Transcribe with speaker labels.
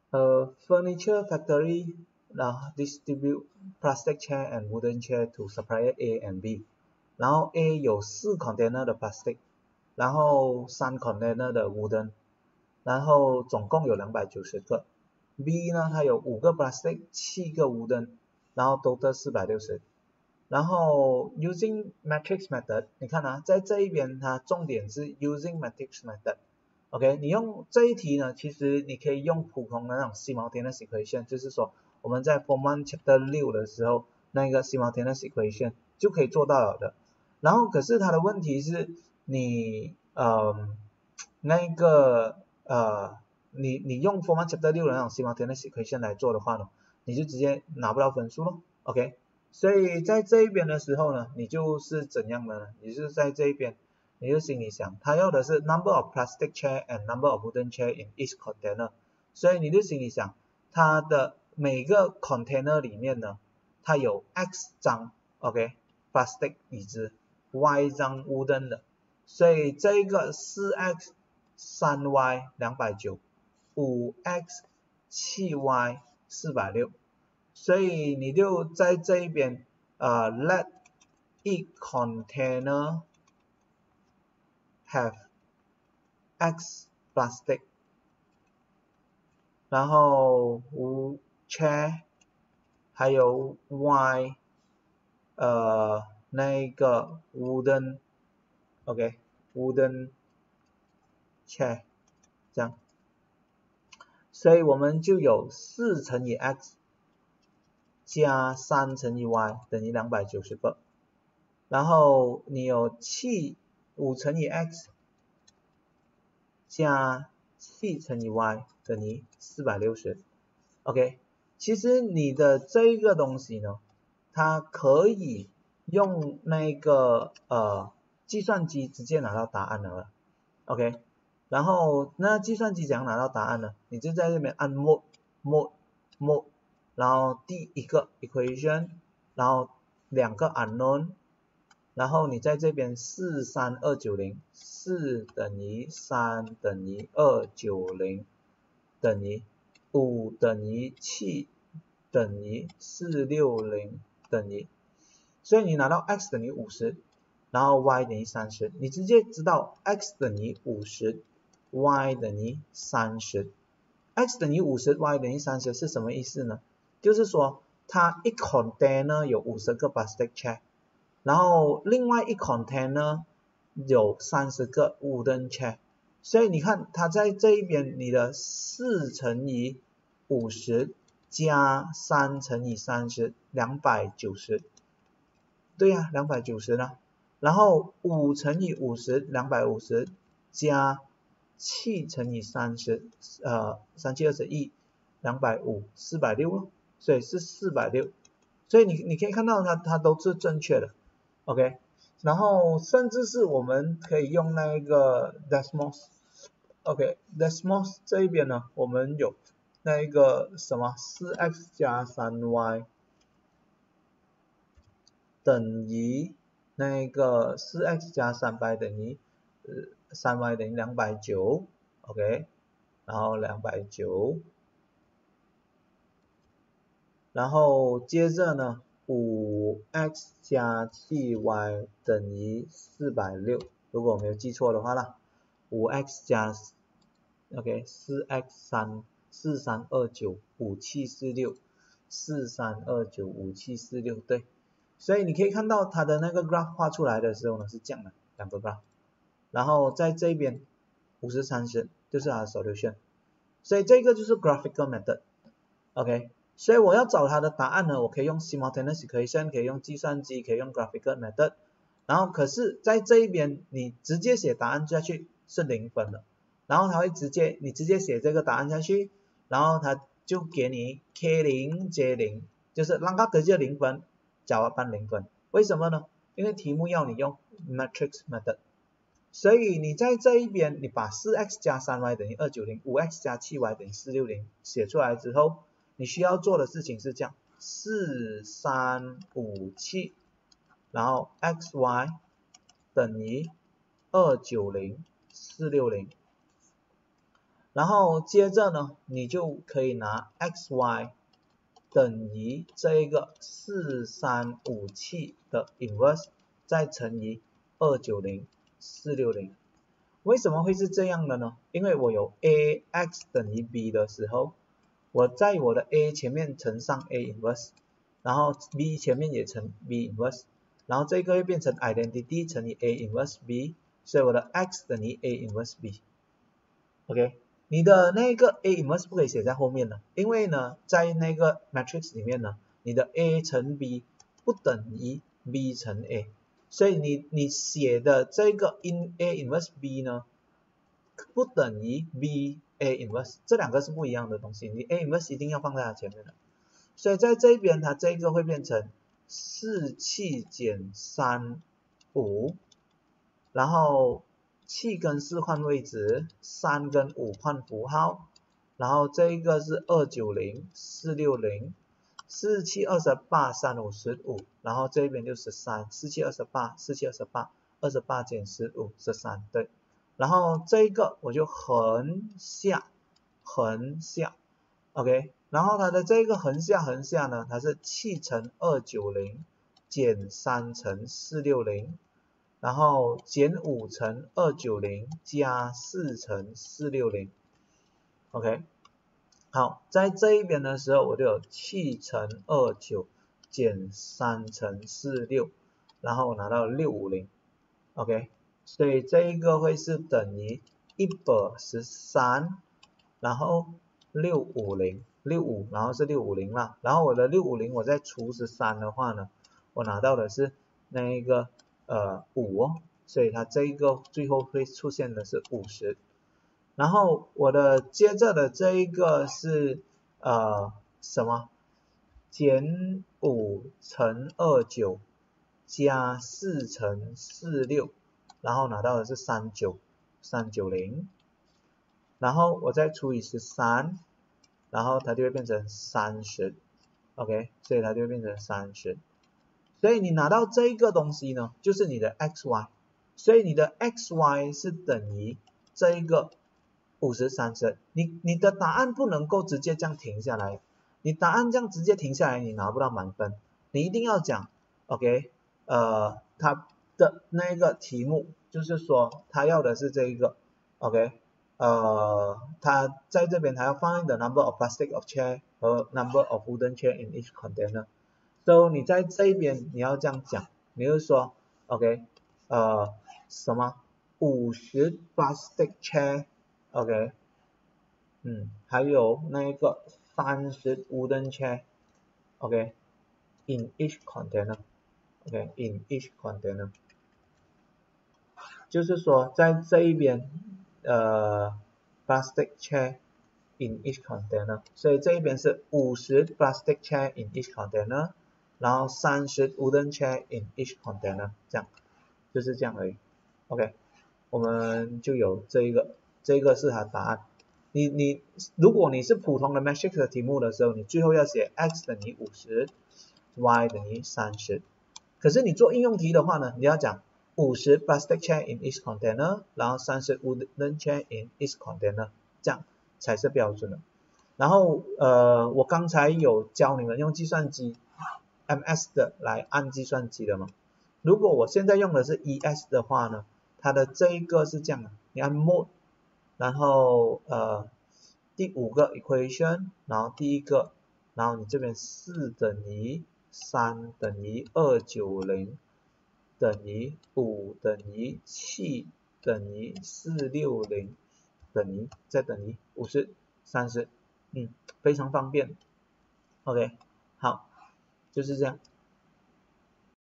Speaker 1: Furniture factory distribute plastic chair and wooden chair to supplier A and B。然后 A 有4 container 的 plastic， 然后3 container 的 wooden， 然后总共有290个。B 呢，它有5个 plastic， 7个 wooden， 然后 total 460。然后 using matrix method， 你看啊，在这一边它重点是 using matrix method。OK， 你用这一题呢，其实你可以用普通的那种 simultaneous equation， 就是说我们在 Form 1 Chapter 6的时候，那个 simultaneous equation 就可以做到了的。然后可是它的问题是你你用 Form 1 Chapter 6的那种 simultaneous equation 来做的话呢，你就直接拿不到分数咯。OK， 所以在这一边的时候呢，你就是怎样的呢？你就是在这一边，你就心里想，他要的是 number of plastic chair and number of wooden chair in each container， 所以你就心里想，它的每个 container 里面呢，它有 X 张 OK plastic 椅子 ，Y 张 wooden 的，所以这个 4X 3Y 290 5X 7Y 460，所以你就在这一边let each container have X plastic， 然后chair 还有 Y 那个 wooden OK wooden chair 这样，所以我们就有4乘以 X 加3乘以 Y 等于290个，然后你有5乘以 X 加7乘以 Y 等于460。OK， 其实你的这一个东西呢，它可以用那个计算机直接拿到答案了。OK， 然后那计算机怎样拿到答案呢？你就在这边按 mode， 然后第一个 equation， 然后2个 unknown， 然后你在这边43290 4等于3等于290等于5等于7等于460等于，所以你拿到 x 等于50，然后 y 等于30，你直接知道 x 等于50 y 等于30。x 等于50 y 等于30是什么意思呢？就是说它一 container 有50个 plastic chair， 然后另外一 container 有30个 wooden chair， 所以你看它在这一边你的4乘以50加3乘以30 290， 对呀290呢，然后5乘以50 250加7乘以303、7、21 250 460咯，所以是460，所以你可以看到它都是正确的 OK， 然后甚至是我们可以用那个 Desmos OK Desmos 这一边呢，我们有那个什么 4x 加 3y 等于那个 4x 加300等于3y 等于290 OK， 然后290，然后接着呢 5x 加 7y 等于460，如果我没有记错的话啦， 5x 加 OK 4x 4329 5746 4329 5746，对，所以你可以看到它的那个 graph 画出来的时候呢是这样的两个 graph， 然后在这边50 30就是它的 solution， 所以这个就是 graphical method OK， 所以我要找它的答案呢，我可以用 simultaneous equation， 可以用计算机，可以用 graphical method， 然后可是在这一边你直接写答案下去是0分的，然后它会你直接写这个答案下去，然后它就给你 K0 J0， 就是让它直接0分，jawaban 0分，为什么呢？因为题目要你用 matrix method， 所以你在这一边你把 4x 加 3y 等于290 5x 加 7y 等于460写出来之后，你需要做的事情是这样4357，然后 xy 等于290 460， 然后接着呢，你就可以拿 xy 等于这一个4357的 inverse 再乘以290460。为什么会是这样的呢？因为我有 ax 等于 b 的时候，我在我的 a 前面乘上 a inverse， 然后 b 前面也乘 b inverse， 然后这个会变成 identity 乘以 a inverse b， 所以我的 x 等于 a inverse b。OK， 你的那个 a inverse 不可以写在后面的，因为呢，在那个 matrix 里面呢，你的 a 乘 b 不等于 b 乘 a， 所以你写的这个 a inverse b 呢，不等于 b a inverse， 这两个是不一样的东西，你 a inverse 一定要放在它前面的。所以在这边它这个会变成47减35，然后7跟4换位置，3跟5换符号，然后这一个是290 460 47 28 35 15，然后这边就13 47 28 47 28 28减15 13，对，然后这一个我就横下 OK， 然后它的这个横下呢，它是7乘290减3乘460，然后减5乘290加4乘460 ，OK， 好，在这一边的时候我就有7乘29减3乘46，然后拿到650 ，OK， 所以这一个会是等于113，然后650 65，然后是650啦，然后我的650我再除13的话呢，我拿到的是那一个5哦，所以它这一个最后会出现的是50。然后我的接着的这一个是什么？减5乘29加4乘46，然后拿到的是390，然后我再除以13，然后它就会变成30 ，OK， 所以它就会变成30。所以你拿到这个东西呢，就是你的 xy， 所以你的 xy 是等于这一个50 30，你的答案不能够直接这样停下来，你答案这样直接停下来你拿不到满分，你一定要讲 OK， 它的那个题目就是说他要的是这一个 OK， 他在这边他要 find the number of plastic of chair 和 number of wooden chair in each container， so 你在这一边你要这样讲，你就说 OK， 什么50 plastic chair OK， 还有那个30 wooden chair OK in each container OK in each container， 就是说在这一边plastic chair in each container， 所以这一边是50 plastic chair in each container， 然后30 wooden chair in each container， 这样就是这样而已 OK， 我们就有这一个是它答案。如果你是普通的 matrix 的题目的时候，你最后要写 x 等于50 y 等于30，可是你做应用题的话呢，你要讲50 plastic chair in each container， 然后30 wooden chair in each container， 这样才是标准的。然后我刚才有教你们用计算机 MS 的来按计算机的嘛，如果我现在用的是 ES 的话呢，它的这一个是这样的，你按 mode， 然后第5个 equation， 然后第一个，然后你这边4等于3等于290等于5等于7等于460等于再等于50 30，非常方便 OK， 好，就是这样。